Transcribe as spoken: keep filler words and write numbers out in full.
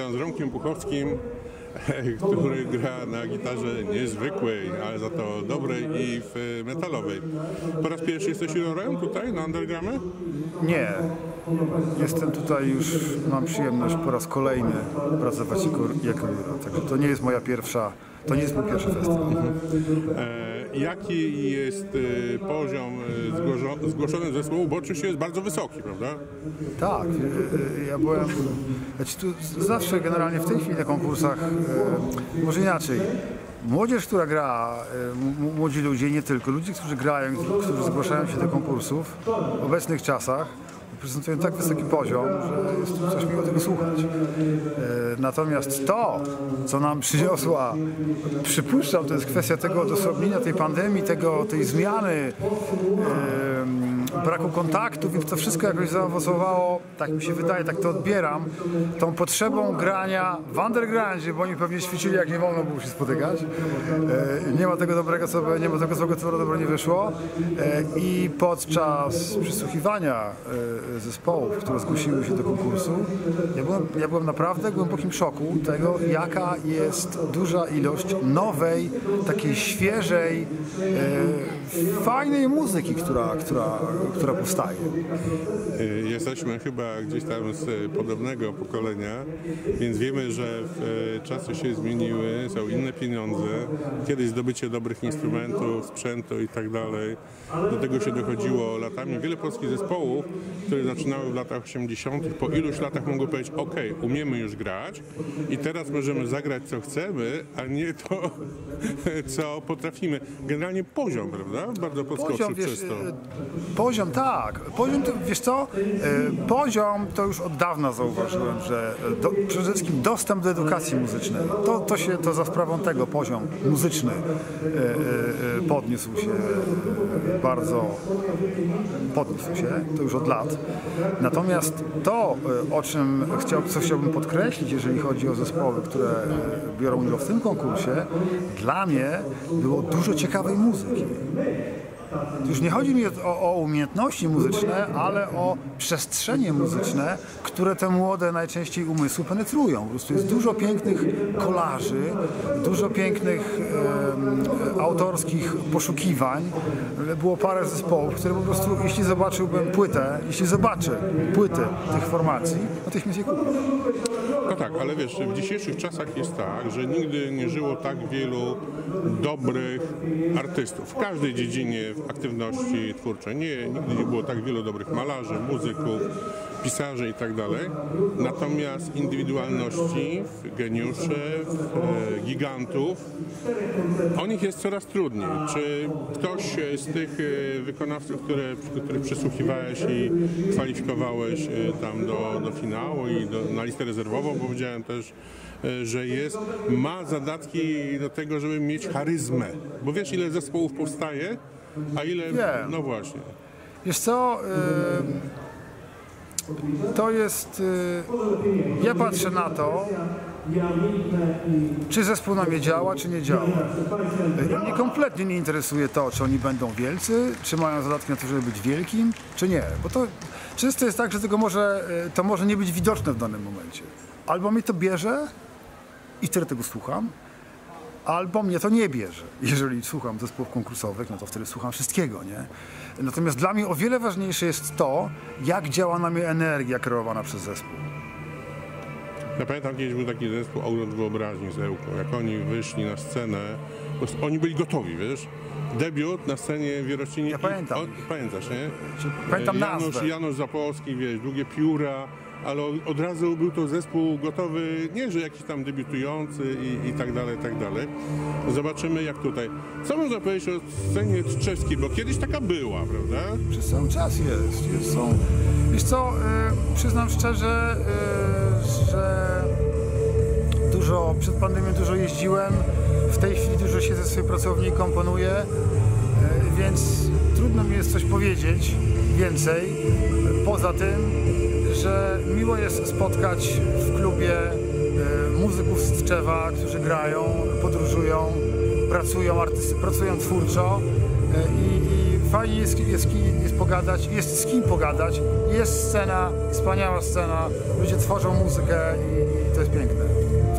rozmawiam z Romkiem Puchowskim, który gra na gitarze niezwykłej, ale za to dobrej i w metalowej. Po raz pierwszy jesteś jurorem tutaj na Undergramę? Nie. Jestem tutaj już, mam przyjemność po raz kolejny pracować jako juror. Także to nie jest moja pierwsza, to nie jest mój pierwszy festiwal. Mhm. E, jaki jest e, poziom e, zgłoszonych zespołów? Bo oczywiście jest bardzo wysoki, prawda? Tak. E, ja byłem, znaczy tu zawsze generalnie w tej chwili na konkursach, e, może inaczej. Młodzież, która gra, młodzi ludzie, nie tylko, ludzie, którzy grają, którzy zgłaszają się do konkursów w obecnych czasach, prezentują tak wysoki poziom, że jest tu coś miło tego słuchać. Natomiast to, co nam przyniosła, przypuszczam, to jest kwestia tego odosobnienia tej pandemii, tego, tej zmiany, braku kontaktu, więc to wszystko jakoś zaowocowało, tak mi się wydaje, tak to odbieram, tą potrzebą grania w undergroundzie, bo oni pewnie ćwiczyli jak nie wolno było się spotykać. Nie ma tego dobrego, co nie ma tego złego, co dobro nie wyszło. I podczas przysłuchiwania zespołów, które zgłosiły się do konkursu, ja byłem, ja byłem naprawdę w głębokim szoku tego, jaka jest duża ilość nowej, takiej świeżej, e, fajnej muzyki, która, która, która powstaje. Jesteśmy chyba gdzieś tam z podobnego pokolenia, więc wiemy, że czasy się zmieniły, są inne pieniądze, kiedyś zdobycie dobrych instrumentów, sprzętu i tak dalej. Do tego się dochodziło latami. Wiele polskich zespołów, które zaczynały w latach osiemdziesiątych, po iluś latach mogło powiedzieć: ok, umiemy już grać i teraz możemy zagrać co chcemy, a nie to, co potrafimy. Generalnie poziom, prawda? Bardzo podskoczył przez to. Poziom, tak. Poziom, to, wiesz co? Poziom to już od dawna zauważyłem, że do, przede wszystkim dostęp do edukacji muzycznej, to, to się, to za sprawą tego poziom muzyczny podniósł się bardzo, podniósł się, to już od lat. Natomiast to, o czym chciał, co chciałbym podkreślić, jeżeli chodzi o zespoły, które biorą udział w tym konkursie, dla mnie było dużo ciekawej muzyki. Już nie chodzi mi o, o umiejętności muzyczne, ale o przestrzenie muzyczne, które te młode najczęściej umysły penetrują. Po prostu jest dużo pięknych kolaży, dużo pięknych e, autorskich poszukiwań. Było parę zespołów, które po prostu, jeśli zobaczyłbym płytę, jeśli zobaczę płyty tych formacji, natychmiast je kupię. No tak, ale wiesz, w dzisiejszych czasach jest tak, że nigdy nie żyło tak wielu dobrych artystów w każdej dziedzinie aktywności twórczej. Nie, nigdy nie było tak wielu dobrych malarzy, muzyków, pisarzy i tak dalej. Natomiast indywidualności, geniuszy, gigantów, o nich jest coraz trudniej. Czy ktoś z tych wykonawców, które, których przysłuchiwałeś i kwalifikowałeś tam do, do finału i do, na listę rezerwową, bo powiedziałem też, że jest, ma zadatki do tego, żeby mieć charyzmę. Bo wiesz, ile zespołów powstaje, a ile... Wiem. No właśnie. Wiesz co, yy, to jest... Yy, ja patrzę na to, czy zespół na mnie działa, czy nie działa. Mnie kompletnie nie interesuje to, czy oni będą wielcy, czy mają zadatki na to, żeby być wielkim, czy nie. Bo to często jest tak, że tego może, to może nie być widoczne w danym momencie. Albo mnie to bierze i wtedy tego słucham, albo mnie to nie bierze. Jeżeli słucham zespołów konkursowych, no to wtedy słucham wszystkiego, nie? Natomiast dla mnie o wiele ważniejsze jest to, jak działa na mnie energia kreowana przez zespół. Ja pamiętam, kiedyś był taki zespół Ogląd Wyobraźni z Ełką. Jak oni wyszli na scenę, bo oni byli gotowi, wiesz? Debiut na scenie w Wierościnie. Ja pamiętam. O, pamiętasz, nie? Pamiętam Janusz, nazwę. Janusz Zapolski, wiesz, Długie Pióra, ale od razu był to zespół gotowy, nie, że jakiś tam debiutujący i, i tak dalej, i tak dalej. Zobaczymy jak tutaj. Co można powiedzieć o scenie tczewskiej, bo kiedyś taka była, prawda? Przez cały czas jest. jest są. Wiesz co, yy, przyznam szczerze, yy, że dużo, przed pandemią dużo jeździłem, w tej chwili dużo się ze swoim pracownikiem komponuję, yy, więc trudno mi jest coś powiedzieć więcej, poza tym, że miło jest spotkać w klubie y, muzyków z Tczewa, którzy grają, podróżują, pracują, artysty, pracują twórczo y, i fajnie jest, jest, jest pogadać, jest z kim pogadać, jest scena, wspaniała scena, ludzie tworzą muzykę i, i to jest piękne.